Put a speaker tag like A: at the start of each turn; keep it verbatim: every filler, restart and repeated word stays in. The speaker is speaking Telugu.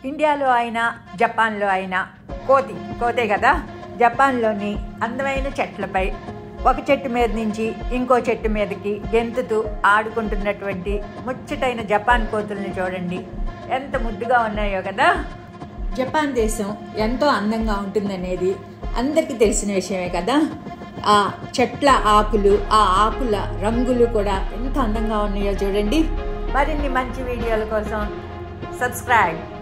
A: ఇండియాలో అయినా జపాన్లో అయినా కోతి కోతే కదా. జపాన్లోని అందమైన చెట్లపై ఒక చెట్టు మీద నుంచి ఇంకో చెట్టు మీదకి గెంతుతూ ఆడుకుంటున్నటువంటి ముచ్చటైన జపాన్ కోతుల్ని చూడండి, ఎంత ముద్దుగా ఉన్నాయో కదా. జపాన్ దేశం ఎంతో అందంగా ఉంటుందనేది అందరికీ తెలిసిన విషయమే కదా. ఆ చెట్ల ఆకులు, ఆ ఆకుల రంగులు కూడా ఎంత అందంగా ఉన్నాయో చూడండి. మరిన్ని మంచి వీడియోల కోసం సబ్స్క్రైబ్.